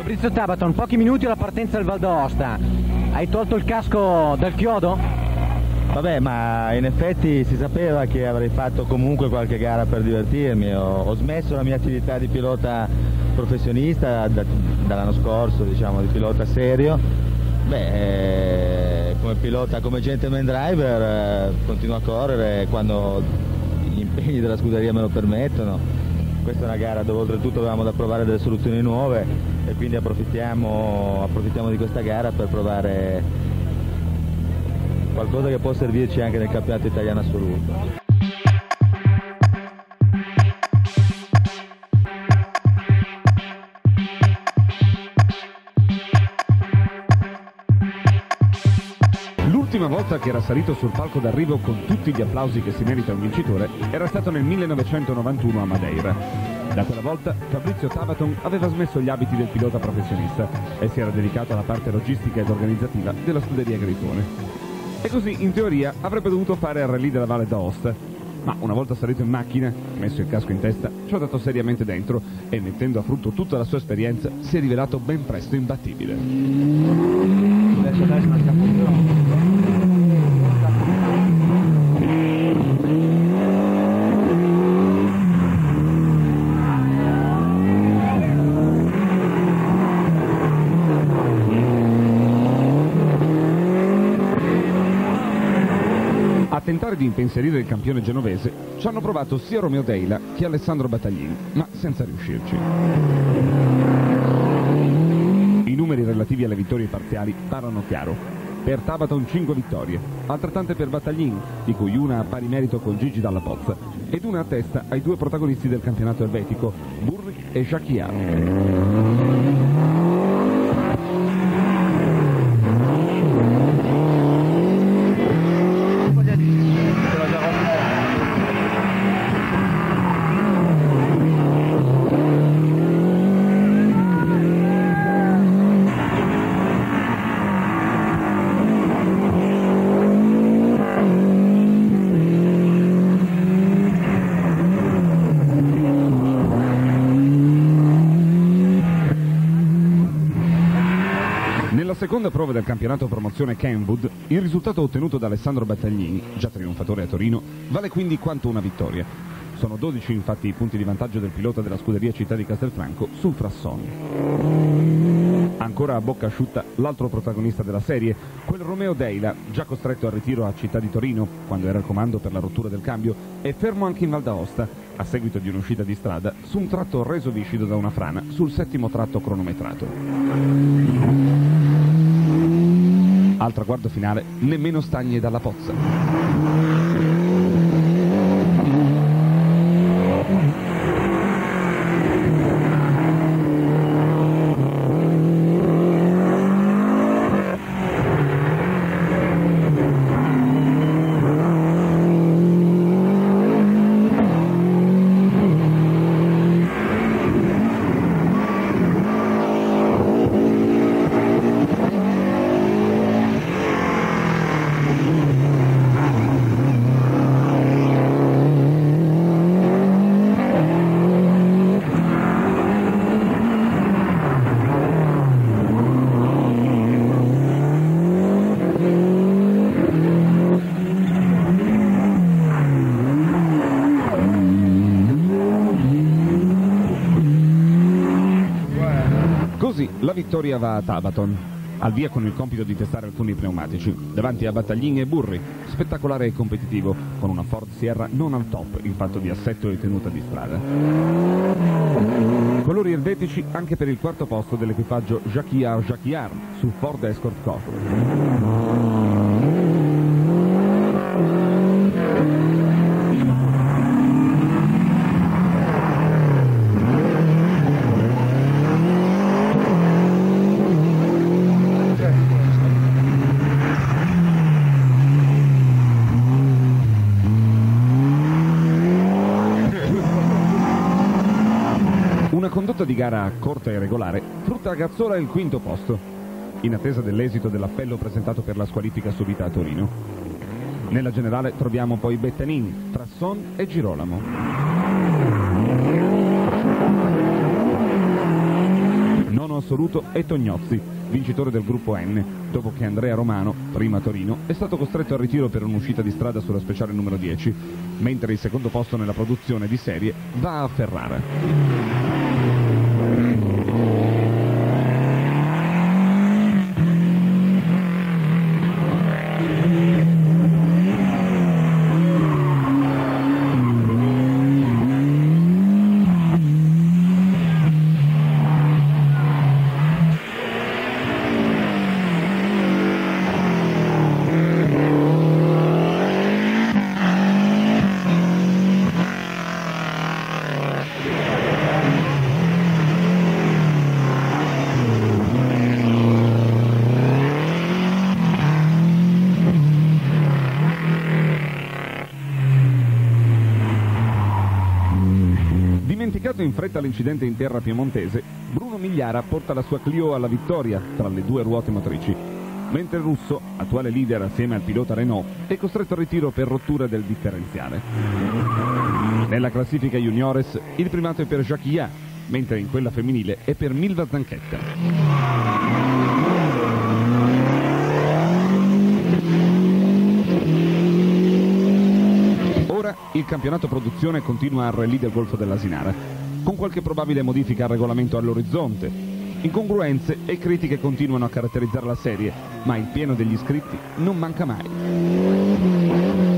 Fabrizio Tabaton, pochi minuti alla partenza del Val d'Aosta. Hai tolto il casco dal chiodo? Vabbè, ma in effetti si sapeva che avrei fatto comunque qualche gara per divertirmi. Ho smesso la mia attività di pilota professionista dall'anno scorso, diciamo, di pilota serio. Beh, come pilota, come gentleman driver, continuo a correre quando gli impegni della scuderia me lo permettono. Questa è una gara dove oltretutto avevamo da provare delle soluzioni nuove e quindi approfittiamo di questa gara per provare qualcosa che può servirci anche nel campionato italiano assoluto. L'ultima volta che era salito sul palco d'arrivo con tutti gli applausi che si merita un vincitore era stato nel 1991 a Madeira. Da quella volta Fabrizio Tabaton aveva smesso gli abiti del pilota professionista e si era dedicato alla parte logistica ed organizzativa della scuderia Grifone. E così, in teoria, avrebbe dovuto fare il rally della Valle d'Aosta. Ma una volta salito in macchina, messo il casco in testa, ci ho dato seriamente dentro e, mettendo a frutto tutta la sua esperienza, si è rivelato ben presto imbattibile. A tentare di impensierire il campione genovese ci hanno provato sia Romeo Deila che Alessandro Battaglini, ma senza riuscirci. I numeri relativi alle vittorie parziali parlano chiaro. Per Tabaton 5 vittorie, altrettante per Battaglini, di cui una a pari merito con Gigi Dalla Pozza, ed una a testa ai due protagonisti del campionato elvetico, Burri e Jacquiard. Nella seconda prova del campionato promozione Kenwood, il risultato ottenuto da Alessandro Battaglini, già trionfatore a Torino, vale quindi quanto una vittoria. Sono 12 infatti i punti di vantaggio del pilota della scuderia Città di Castelfranco sul Frasson. Ancora a bocca asciutta l'altro protagonista della serie, quel Romeo Deila, già costretto al ritiro a Città di Torino, quando era al comando per la rottura del cambio, è fermo anche in Val d'Aosta, a seguito di un'uscita di strada, su un tratto reso viscido da una frana sul settimo tratto cronometrato. Al traguardo finale, nemmeno Stagni e Dalla Pozza. Così la vittoria va a Tabaton, al via con il compito di testare alcuni pneumatici, davanti a Battaglini e Burri, spettacolare e competitivo, con una Ford Sierra non al top in fatto di assetto e tenuta di strada. Colori elvetici anche per il quarto posto dell'equipaggio Jacquiard su Ford Escort Corp. Una condotta di gara corta e regolare frutta a Gazzola il quinto posto, in attesa dell'esito dell'appello presentato per la squalifica subita a Torino. Nella generale troviamo poi Bettanin, Frasson e Girolamo. Nono assoluto è Tognozzi, vincitore del gruppo N, dopo che Andrea Romano, prima a Torino, è stato costretto al ritiro per un'uscita di strada sulla speciale numero 10, mentre il secondo posto nella produzione di serie va a Ferrara. Dimenticato in fretta l'incidente in terra piemontese, Bruno Migliara porta la sua Clio alla vittoria tra le due ruote motrici, mentre il russo, attuale leader assieme al pilota Renault, è costretto al ritiro per rottura del differenziale. Nella classifica juniores il primato è per Jacques Ia, mentre in quella femminile è per Milva Zanchetta. Il campionato produzione continua al Rallye del Golfo dell'Asinara, con qualche probabile modifica al regolamento all'orizzonte. Incongruenze e critiche continuano a caratterizzare la serie, ma il pieno degli iscritti non manca mai.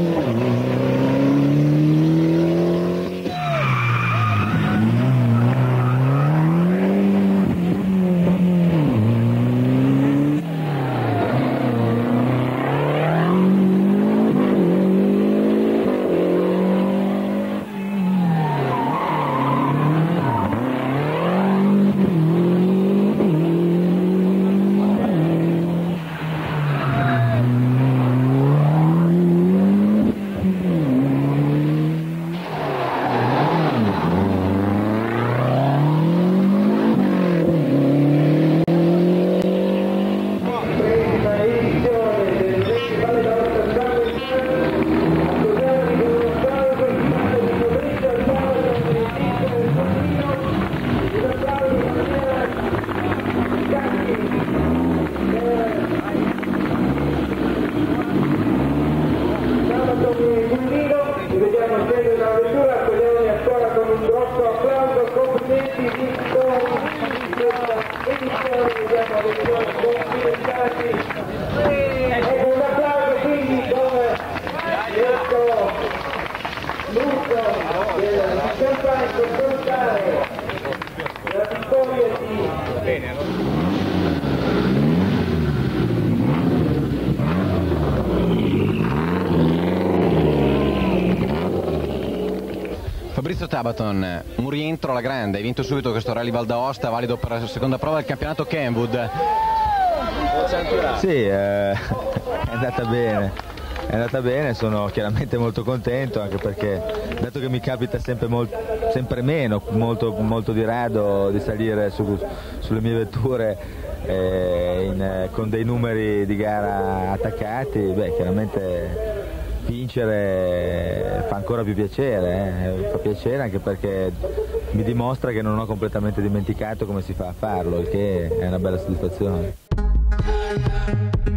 Fabrizio Tabaton, un rientro alla grande, hai vinto subito questo Rally Val d'Aosta, valido per la seconda prova del campionato Kenwood. Sì, è andata bene, sono chiaramente molto contento, anche perché dato che mi capita sempre meno, molto di rado di salire sulle mie vetture con dei numeri di gara attaccati, beh, chiaramente vincere fa ancora più piacere, fa piacere anche perché mi dimostra che non ho completamente dimenticato come si fa a farlo, il che è una bella soddisfazione.